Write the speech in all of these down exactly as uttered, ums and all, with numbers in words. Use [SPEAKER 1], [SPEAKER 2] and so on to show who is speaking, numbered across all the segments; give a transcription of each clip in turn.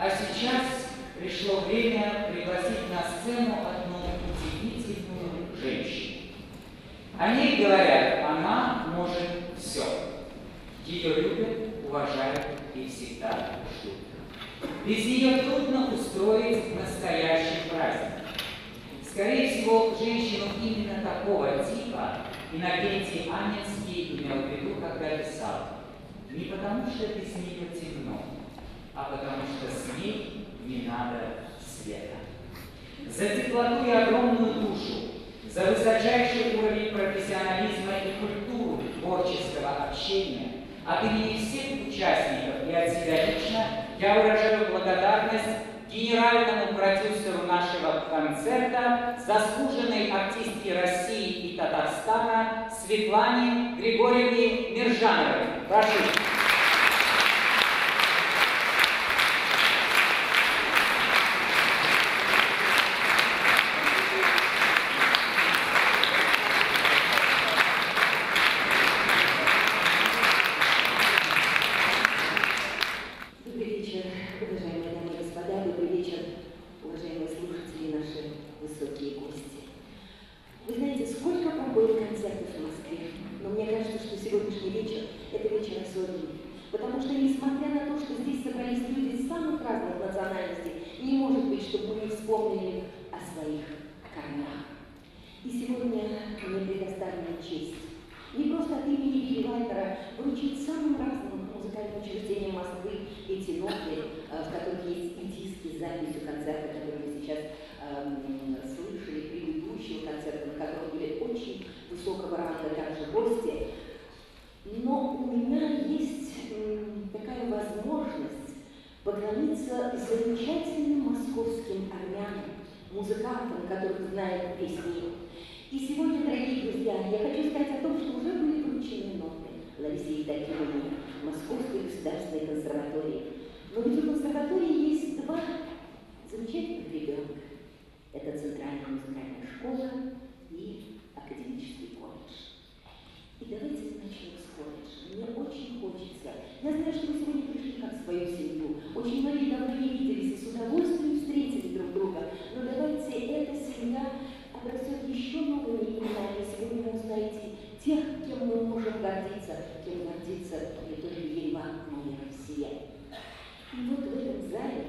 [SPEAKER 1] А сейчас пришло время пригласить на сцену одну удивительную женщину. О ней говорят, она может все. Ее любят, уважают и всегда ждут. Без нее трудно устроить настоящий праздник. Скорее всего, женщину именно такого типа Иннокентий Анненский имел в виду, когда писал: не потому что без нее темно, а потому что с ней не надо света. За теплоту и огромную душу, за высочайший уровень профессионализма и культуру творческого общения от имени всех участников и от себя лично я выражаю благодарность генеральному продюсеру нашего концерта, заслуженной артистке России и Татарстана Светлане Григорьевне Миржановой. Прошу.
[SPEAKER 2] Музыкантам, которых знает весь мир. И сегодня, дорогие друзья, я хочу сказать о том, что уже были вручены ноты Ларисе Евдокимовне Московской государственной консерватории. Но ведь у консерватории есть два замечательных ребенка. Это Центральная музыкальная школа и Академический колледж. И давайте начнем с колледжа. Мне очень хочется. Я знаю, что вы сегодня пришли как в свою семью. Очень многие давно не виделись и с удовольствием встретили друг друга. Но давайте эта семья обрастет еще новыми именами. Сегодня вы узнаете тех, кем мы можем гордиться, кем гордится не только Ереван, но и Россия. И вот в этом зале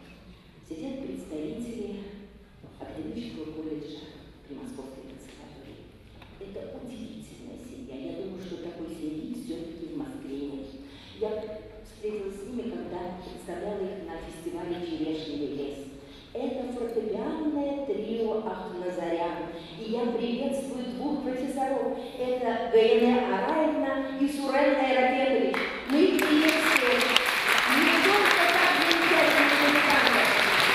[SPEAKER 2] сидят представители Академического колледжа при Московской консерватории. Это удивительная семья. Я думаю, что такой семьи все-таки в Москве нет. Я встретилась с ними, когда представляла их на фестивале «Черешневый лес». Это фортепианное трио Ахназарян. И я приветствую двух профессоров. Это Гаине Араевна и Сурен Айрапетович. Мы их приветствуем. Не только так замечательных музыкантов.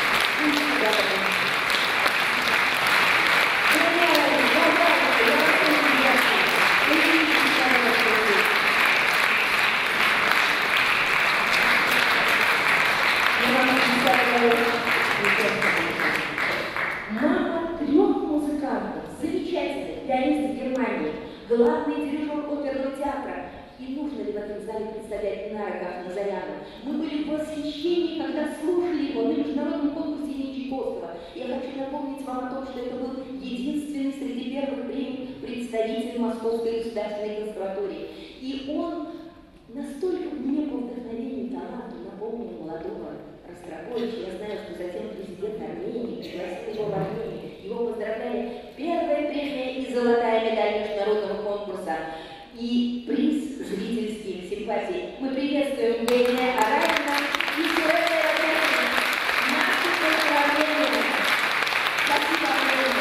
[SPEAKER 2] Мама трех музыкантов, замечательных, пианист в Германии, главный дирижер оперного театра. И нужно ли в этом зале представлять Инара Ахназаряна? Мы были в восхищении, когда слушали его на международном конкурсе имени Чайковского. Я хочу напомнить вам о том, что это был единственный среди первых премий представитель Московской государственной консерватории. И он настолько мне по вдохновению и таланту напомнил молодого Ростроповича. Я знаю, что затем президент Армении пригласил его в Армению. Его поздравляли. Первая премия и золотая медаль международного конкурса. И приз зрительских симпатий. Мы приветствуем Гаине Араевна и Сурена Айрапетович. Наши поздравления. Спасибо огромное.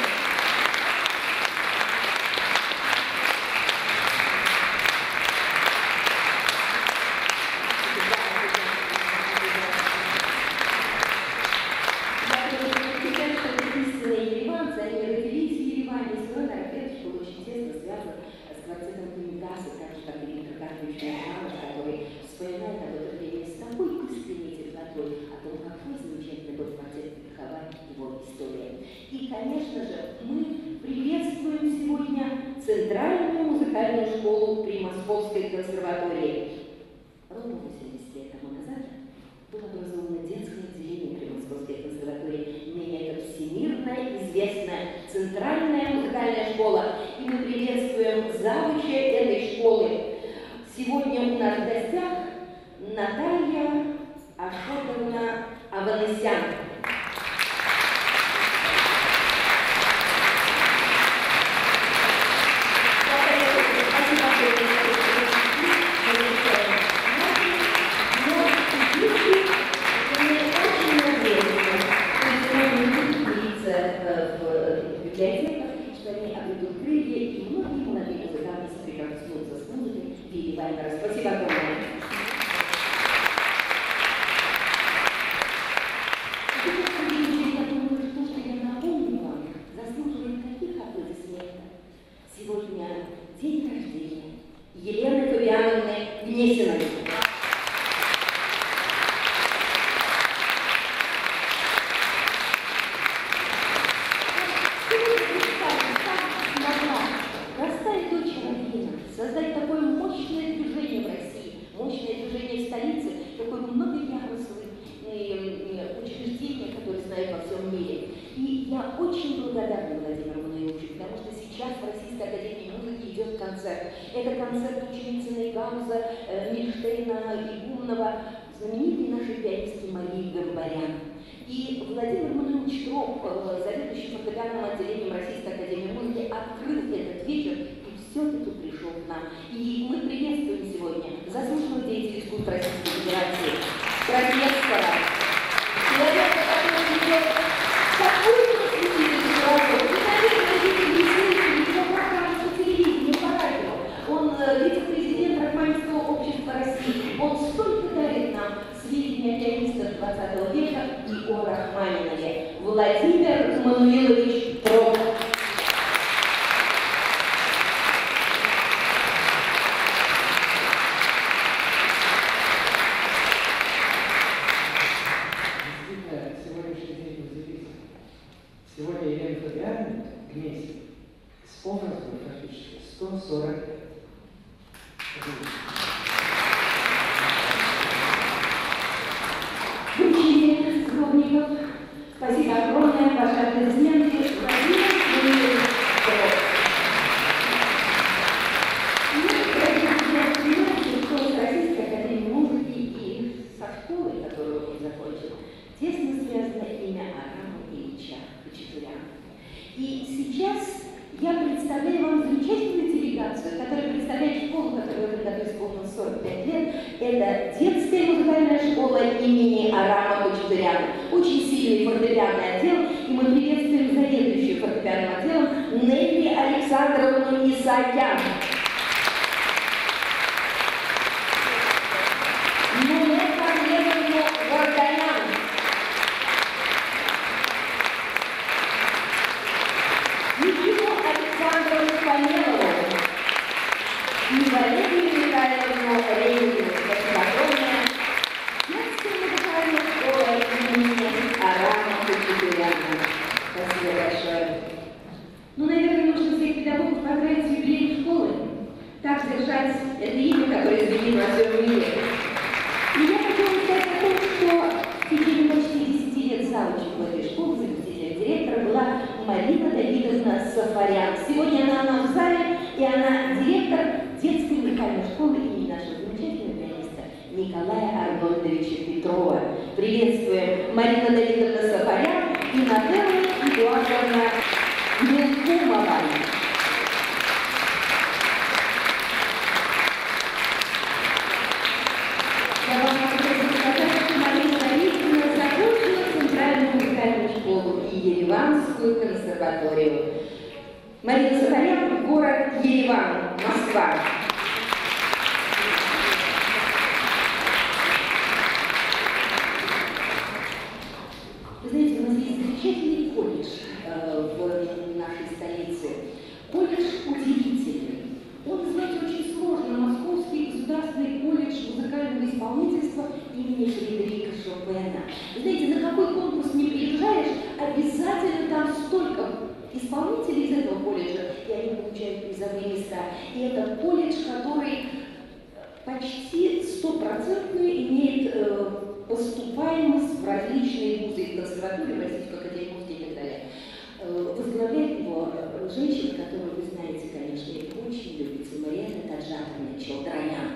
[SPEAKER 2] Который вспоминает об этом время с такой завуча этой школы. Сегодня у нас в гостях Наталья Ашотовна Аванесян. Спасибо огромное. Я думаю, что, что я напомню вам, заслуживает таких аплодисментов. Сегодня день рождения Елены Фабиановны Гнесиной. Простая дочь Равина создать такое мощное движение в России, мощное движение в столице, такое многоярусное учреждение, которое знают во всем мире. И я очень благодарна Владимиру Мануиловичу, потому что сейчас в Российской академии музыки идет концерт. Это концерт ученицы Нейгауза, э, Мильштейна, Игумнова, знаменитой нашей пианистки Марии Гамбарян. И Владимир Мануилович Троп, заведующий фортепианным отделением Российской академии музыки, открыл этот вечер и все-таки пришел к нам. И мы приветствуем сегодня заслуженного деятеля искусства Российской Федерации, профессора, человека, который ведет такую просветительскую работу. И, наверное, люди не слышали, его покажут по телевидению, по радио. Он вице-президент Рахманинского общества России. Он столько дарит нам сведения о пианистах двадцатого века и о Рахманинове. Владимир Мануилович Троп.
[SPEAKER 3] Сегодня Елена Фабиановна вместе исполнилось практически сто сорок лет.
[SPEAKER 2] Вручение скромников. Спасибо огромное, ваши аплодисменты. Владимир Мануилович Троп. Ну, дорогие друзья, понимаете, что с Российской академией музыки и со школой, которую он закончил, тесно связано имя Арама Ильича Хачатуряна. И сейчас я представляю вам замечательную делегацию, которая представляет школу, которая в этом году исполнилось сорок пять лет. Это детская музыкальная школа имени Арама Хачатуряна. Очень сильный фортепианный отдел, и мы приветствуем заведующую фортепианным отделом Нелли Александровну Исаакян. Ну, наверное, нужно всех педагогов поздравить с юбилеем школы. Так держать это имя, которое звенит во всем мире. И я хочу сказать о том, что в течение почти десяти лет завучем этой школы, заместителем директора, была Марина Давидовна Сафарян. Сегодня она у нас в зале, и она директор детской музыкальной школы имени нашего замечательного пианиста Николая Арнольдовича Петрова. Приветствуем Марина Давидовна Сафарян и Нателла Эдуардовна Милкумова. Я вам хочу сказать, что Марина Давидовна закончила Центральную музыкальную школу и Ереванскую консерваторию. Марина Сафарян, город Ереван, Москва. Вы знаете, у нас есть замечательный колледж э, в нашей столице. Колледж удивительный. Он, знаете, очень сложный. Московский государственный колледж музыкального исполнительства имени Фредерика Шопена. Вы знаете, на какой конкурс не приезжаешь, обязательно там столько исполнителей из этого колледжа, и они получают призовые места. И это колледж, который почти стопроцентно имеет э, поступаемость в различные вузы, в консерваторию, в Российскую академию музыки и так далее. Э, возглавляет его женщина, которую вы знаете, конечно, и очень любите. Жанны Челдронян.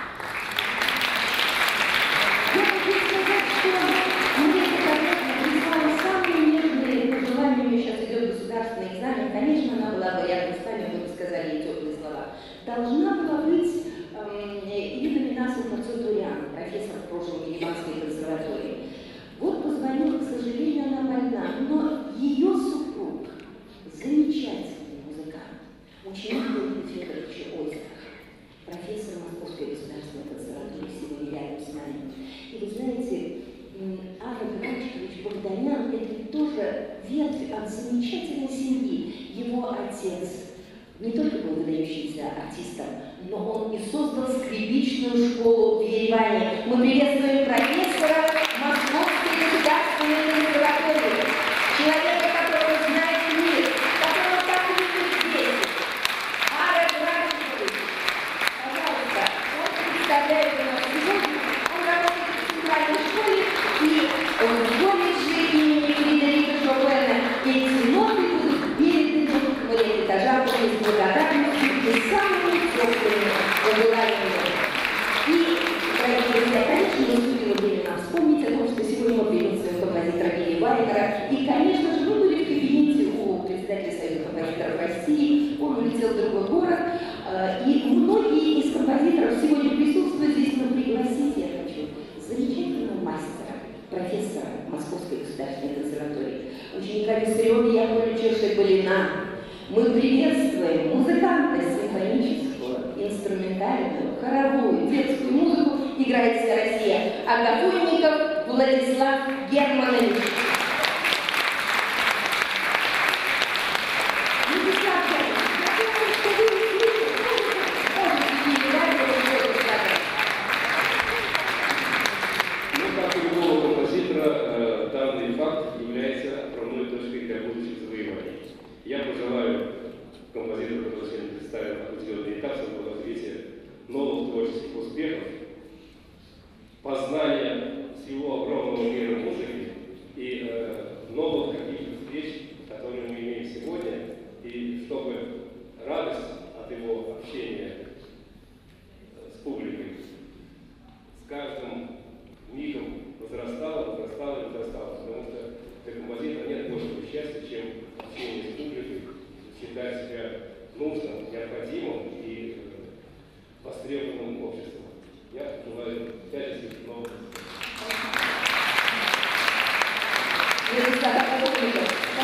[SPEAKER 2] Я хочу сказать, что мне это, конечно, прислала самые нежные пожелания. У нее сейчас идет государственный экзамен. Конечно, она была бы рядом с нами, вы бы сказали ей теплые слова. Должна была быть эм, Ирина Минасова Мацудурян, профессор в прошлом Ереванской консерватории. Вот позвонила, к сожалению, она больна, но ее супруг замечательный музыкант, ученик Юрия Федоровича Озера, профессор Московской государственной консерватории, сегодня рядом с нами. И вы знаете, Ара Грачкович Богданян – это тоже ветвь от замечательной семьи. Его отец не только был выдающимся артистом, но он и создал скрипичную школу в Ереване. Мы приветствуем профессора Московской государственной консерватории, человека, которого знает мир, которого так любит здесь. Ара Грачкович, пожалуйста, он представляет у нас сегодня, он работает в центральной школе и в колледже имени Фредерика Шопена. Эти ноты будут переданы в этажах с благодарностью и самыми теплыми пожеланиями. И, дорогие друзья, конечно, наступило время нам вспомнить о том, что сегодня мы приветствуем композитора Вилли Вайнера. И, конечно же, мы были в кабинете у председателя Союза композиторов России, он улетел в другой город. И многие из композиторов сегодня присутствуют здесь, но пригласить я хочу замечательного мастера, профессора Московской государственной консерватории, ученика Виссариона Яковлевича Шебелина. Мы приветствуем музыканта симфонического, инструментальную, хоровую, детскую музыку. Играет вся Россия. Агафонников Владислав Германович. Владислав Германович, я думаю, что вы можете передать.
[SPEAKER 4] Ну, как и любого композитора, данный факт является отправной точкой для будущих завоеваний. Я пожелаю композитору, который сегодня представил определенный этап своего развития, новых творческих успехов, познания всего огромного мира музыки и э, новых каких-то встреч, которые мы имеем сегодня, и чтобы радость от его общения с публикой с каждым мигом возрастала, возрастала и возрастала, потому что для композитора нет большего счастья, чем общение с публикой, считать себя нужным, необходимым и востребованным обществом. Я желаю всяческих новых.
[SPEAKER 2] Спасибо огромное.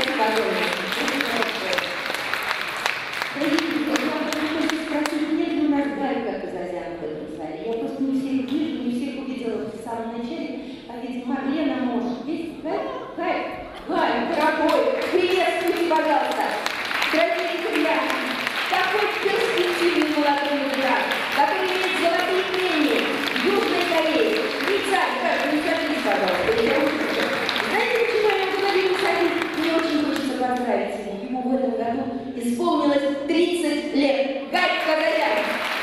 [SPEAKER 2] Я хочу спросить, нет ли у нас Галька Казазян в этом зале? Я просто не всех вижу, не всех увидела в самом начале, а ведь Марлена может. Есть Галь? Галь? Галь, дорогой, приветствуйте, пожалуйста. Дорогие друзья, такой перспективный молодой музыкант, который имеет золотые премии в Южной Корее. Виталий, как вы садитесь, пожалуйста, я услышу. Знаете, почему я говорю садись? Мне очень хочется поздравить его. Ему в этом году исполнилось тридцать лет. Галь Казарян.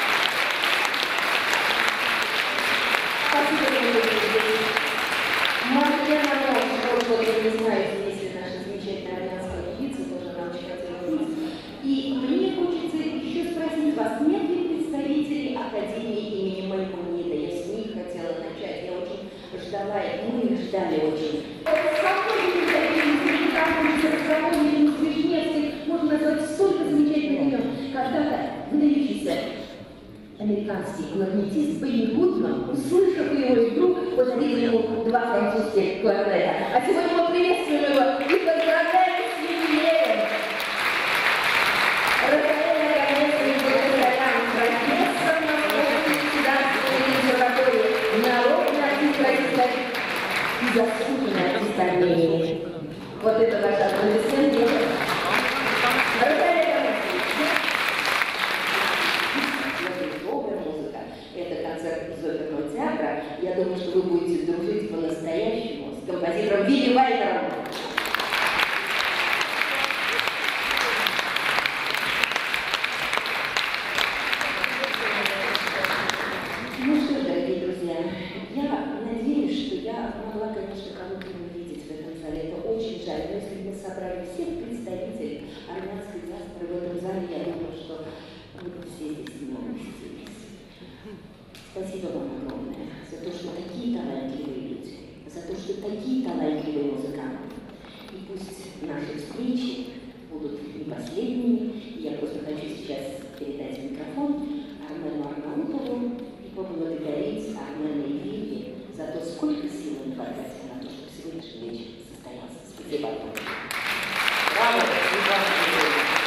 [SPEAKER 2] Спасибо, дорогие. Марлена Мош, вот я не знаю, здесь ли наша замечательная армянская певица, тоже нам очень хотела быть. И мне хочется еще спросить вас, нет ли представителей Академии имени Маймонида? Я с них хотела начать, я очень ждала, и мы ждали очень. Можно назвать столько замечательных имен. Когда-то выдающийся американский кларнетист Бенни Гудман, услышав его игру, подарил ему два французских кларнета. А сегодня мы приветствуем его и поздравляем с юбилеем. Рафаэля Ганесович Богданян, профессор Московской государственной консерватории, народный артист России и заслуженный артист Армении. Вот это ваша аплодисменты. Рафаэля Ганесович. Музыка. Это концерт из оперного театра. Я думаю, что вы будете дружить по-настоящему с композитором Вилли Вайнером. Ну что ж, дорогие друзья, я надеюсь, что я могла, конечно, кого-то не увидеть в этом зале. Это очень жаль. Но если мы собрали всех представителей армянской диаспоры в этом зале, я думаю, что мы все здесь не могли сидеть. Спасибо вам огромное за то, что такие талантливые люди, за то, что такие талантливые музыканты. И пусть наши встречи будут не последними. Я просто хочу сейчас передать микрофон Армену Арнаутову и поблагодарить Армена и Вилли за то, сколько сил им потратили на то, чтобы сегодняшний вечер состоялся. Спасибо огромное.
[SPEAKER 1] Браво! Спасибо.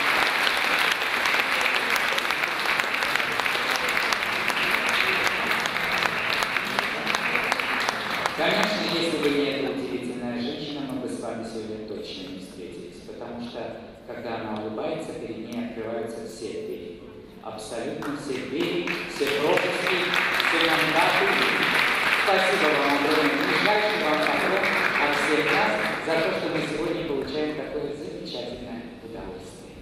[SPEAKER 1] Конечно, если бы не эта удивительная женщина, мы бы с вами сегодня точно не встретились, потому что, когда она улыбается, перед ней открываются все двери. Абсолютно все двери, все пропуски, все мандаты. Спасибо вам огромное. Нижайший вам поклон от всех нас за то, что мы сегодня получаем такое замечательное удовольствие.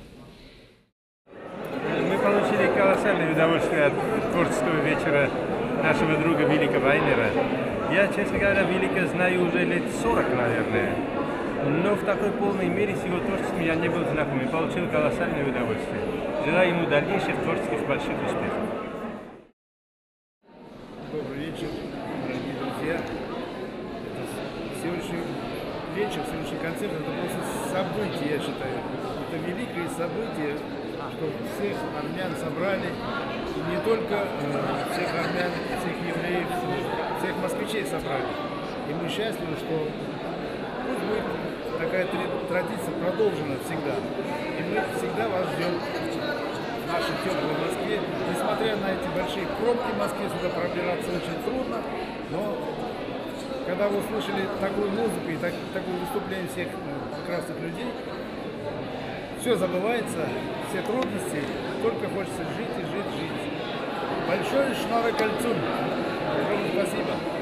[SPEAKER 5] Мы получили колоссальное удовольствие от творческого вечера нашего друга Вилика Вайнера. Я, честно говоря, Вилика знаю уже лет сорок, наверное, но в такой полной мере с его творчеством я не был знаком и получил колоссальное удовольствие. Желаю ему дальнейших творческих больших успехов.
[SPEAKER 6] Добрый вечер, дорогие друзья. Это сегодняшний вечер, сегодняшний концерт, это просто событие, я считаю. Это великое событие, что всех армян собрали, и не только э, всех армян, всех евреев, всех москвичей собрали. И мы счастливы, что пусть будет такая традиция продолжена всегда. И мы всегда вас ждем в нашей теплой Москве. Несмотря на эти большие пробки в Москве, сюда пробираться очень трудно, но когда вы услышали такую музыку и так, такое выступление всех ну, прекрасных людей, все забывается, все трудности, только хочется жить и жить, жить. Большое шнара кольцун. Огромное спасибо.